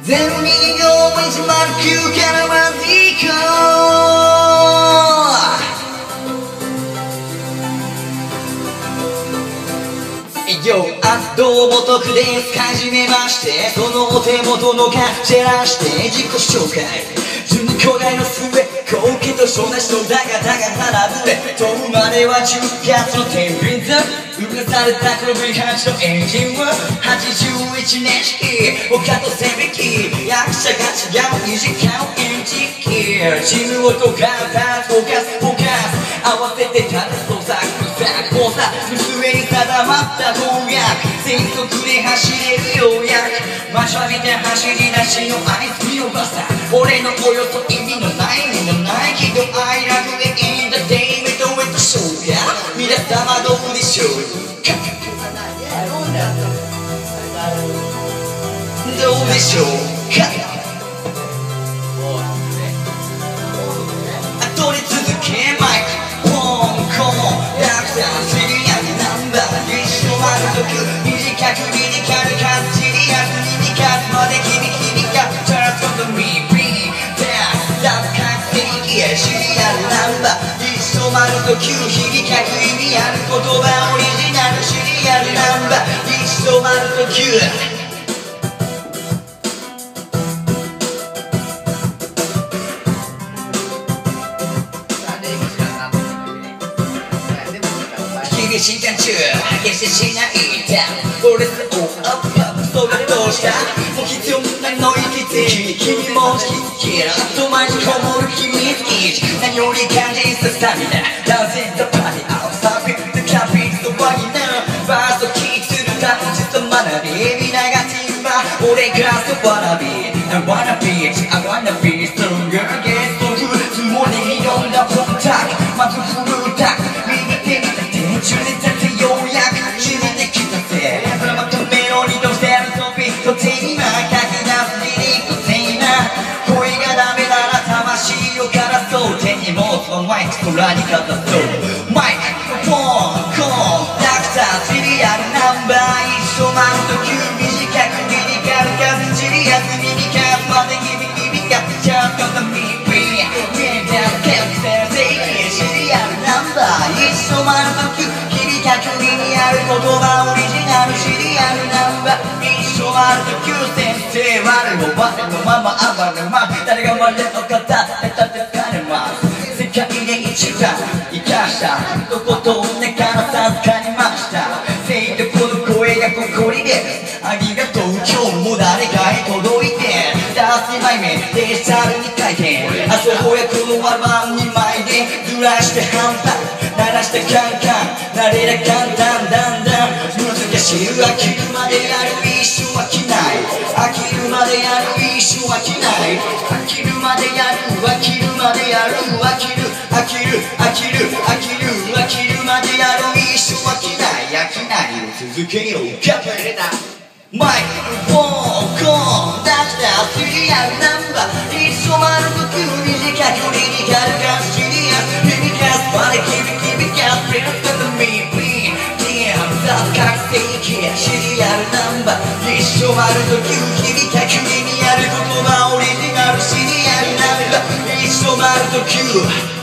ゼロ2号109からまず行こう。どうも徳です。はじめまして。そのお手元のカチェラして自己紹介。順兄弟の末後継と小なしのだが並ぶれ飛ぶまでは10月の天秤座。うるされたこの V8 のエンジンは81年式他と線引き役者が違う2時間演じきチームをとかたフォーカス合わせてただ捜索交差娘に定まった公約全速で走れるようやく待ちわびて走り出しの合図見逃した俺のおよそ意味のないけど I love it in the day 目と目とショーや皆様どうでしょうどうでしょうか取り続けマイクポンコンダクターシリアルナンバー一生丸とく短くミニカルカッチリアスミニカスまで君がチャートとミービーダンス覚醒シリアルナンバー一生丸と9響かく意味ある言葉オリジナルシリアルナンバー一生丸と9進化中決してしないだ俺とオーアップそれどうしたもう必要ないの息つき君も引きらっと前にこもる秘密基地何より感じさスタミナダンシングパーティーアウトサービスキャンピングのワイナーファーストキーする確実学び皆がティーマ俺がそわらび I wanna be I wanna be stronger against the good つもりに挑んだフォンタックまずフルタック右手に中で立てようやく決めてきたぜそれまたメロディーとしてるトピックとテーマ書き出すリリックテーマ声がダメなら魂を枯らそう手に持つのマイク空にかざそうマイクポンコンダクターシリアルナンバー一緒マンと9短くリリカル数シリアスミニカスまで君がちゃんとミービー見えたケンセンセイシリアルナンバー一緒マンと9確認にある言葉オリジナルシリアルナンバー一生あると9先生我も我のまま暴れま誰が生まれの方ネタで疲れます世界で一番生かしたとことん根から授かりました精力の声が誇りですありがとう今日も誰かへ届いてダース2枚目デジタルに回転あそこへこのアルバム2枚でずらして反対鳴らしてカンカン慣れりゃ簡単だんだん難しい飽きるまでやる一生飽きない飽きるまでやる一生飽きない飽きるまでやる飽きるまでやる飽きる飽きる飽きる飽きる飽きるまでやる一生飽きない飽きないを続けようかマイクフォンコンダクターシリアルナンバー一生丸く短くリリカルかシリアスリリカスまで君がプレストのミービー覚醒シリアルナンバー一生丸と9響かく意味ある言葉オリジナルシリアルナンバー一生丸と9